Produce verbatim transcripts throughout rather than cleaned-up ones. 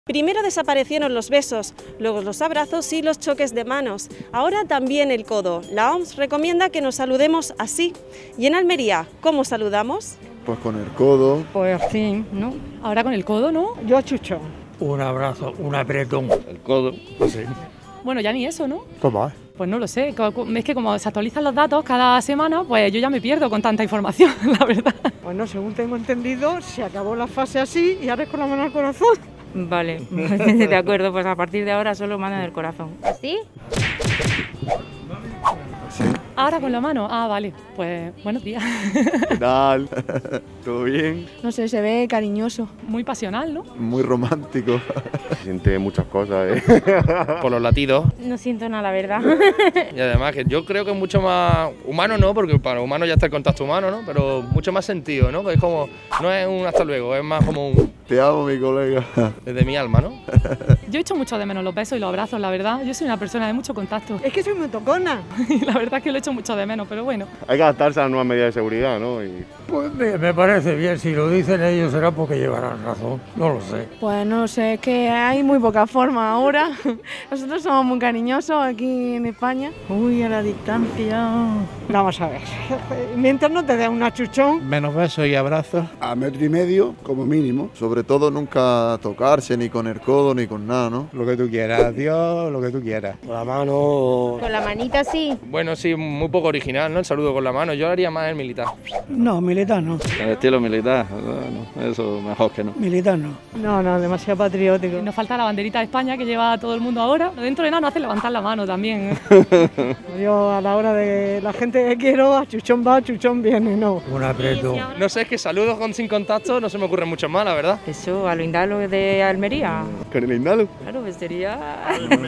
Primero desaparecieron los besos, luego los abrazos y los choques de manos. Ahora también el codo. La O M S recomienda que nos saludemos así. ¿Y en Almería, cómo saludamos? Pues con el codo. Pues así, ¿no? Ahora con el codo, ¿no? Yo a chuchón. Un abrazo, un apretón. El codo, así. Bueno, ya ni eso, ¿no? ¿Cómo es? Pues no lo sé, es que como se actualizan los datos cada semana, pues yo ya me pierdo con tanta información, la verdad. Bueno, según tengo entendido, se acabó la fase así y ahora es con la mano al corazón. Vale, de acuerdo, pues a partir de ahora solo mano del corazón. ¿Así? Sí. Ahora con la mano, ah, vale, pues buenos días. ¿Qué tal? ¿Todo bien? No sé, se ve cariñoso. Muy pasional, ¿no? Muy romántico. Se siente muchas cosas, ¿eh? Por los latidos. No siento nada, la verdad. Y además que yo creo que es mucho más humano, ¿no? Porque para humano ya está el contacto humano, ¿no? Pero mucho más sentido, ¿no? Es como, no es un hasta luego, es más como un... Te amo, mi colega. Desde mi alma, ¿no? Yo echo mucho de menos los besos y los abrazos, la verdad. Yo soy una persona de mucho contacto. Es que soy muy tocona. Y la verdad es que lo echo mucho de menos, pero bueno. Hay que adaptarse a las nuevas medidas de seguridad, ¿no? Y... Pues me, me parece bien, si lo dicen ellos será porque llevarán razón, no lo sé. Pues no lo sé, es que hay muy poca forma ahora. Nosotros somos muy cariñosos aquí en España. Uy, a la distancia. Vamos a ver. Mientras no te dé un achuchón. Menos besos y abrazos. A metro y medio, como mínimo. Sobre todo nunca tocarse, ni con el codo, ni con nada, ¿no? Lo que tú quieras, Dios, lo que tú quieras. Con la mano. Con la manita sí. Bueno, sí, muy poco original, ¿no? El saludo con la mano. Yo haría más el militar. No, militar no. El estilo militar, no, eso mejor que no. Militar no. No, no, demasiado patriótico. Nos falta la banderita de España que lleva todo el mundo ahora. Dentro de nada nos hace levantar la mano también. Yo a la hora de la gente que quiero, a chuchón va, a chuchón viene, no. Un apretón. No sé, es que saludos con sin contacto no se me ocurren muchos más, la verdad. Eso, a lo Indalo de Almería. ¿Con el Indalo? Claro, pues sería...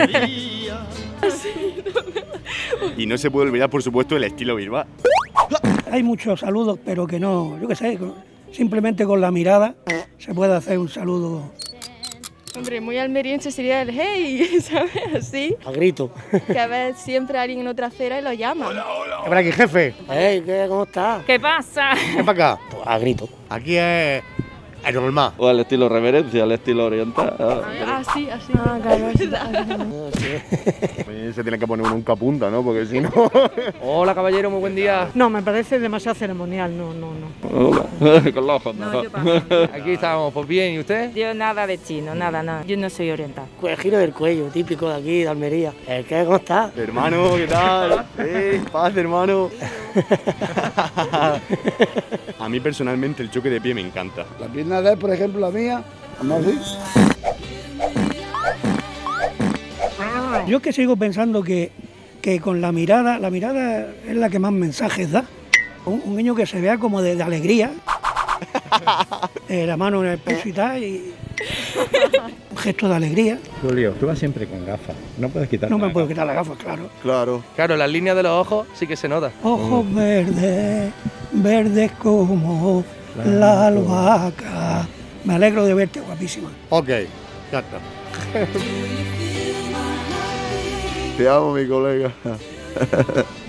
Y no se puede olvidar, por supuesto, el estilo Bilbao. Hay muchos saludos, pero que no, yo qué sé, simplemente con la mirada se puede hacer un saludo. Hombre, muy almeriense sería el hey, ¿sabes? Así. A grito. Que a ver siempre alguien en otra acera y lo llama. ¿Qué para aquí, jefe? Hey, ¿qué, ¿cómo estás? ¿Qué pasa? ¿Qué para acá? Pues a grito. Aquí es es normal. O al estilo reverencia, al estilo oriental. Así, así. Ah, claro, así. Se tiene que poner uno nunca punta, ¿no? Porque si no... Hola, caballero, muy buen día. No, me parece demasiado ceremonial, no, no, no. Hola, con los ojos. No, yo paso. Aquí estamos, pues bien, ¿y usted? Yo nada de chino, nada, nada. Yo no soy oriental. El giro del cuello, típico de aquí, de Almería. ¿El qué? ¿Cómo estás? Hermano, ¿qué tal? Eh, paz, hermano. A mí personalmente el choque de pie me encanta. La pierna de él, por ejemplo, la mía. Vamos así. Yo que sigo pensando que, que con la mirada, la mirada es la que más mensajes da. Un, un niño que se vea como de, de alegría, eh, la mano en el pecho y tal, y un gesto de alegría. Julio, tú vas siempre con gafas, no puedes quitar. No me puedo quitar las gafas, claro. Claro. Claro, las líneas de los ojos sí que se nota. Ojos verdes, verdes como la albahaca. Me alegro de verte, guapísima. Ok, ya está. Te amo, mi colega.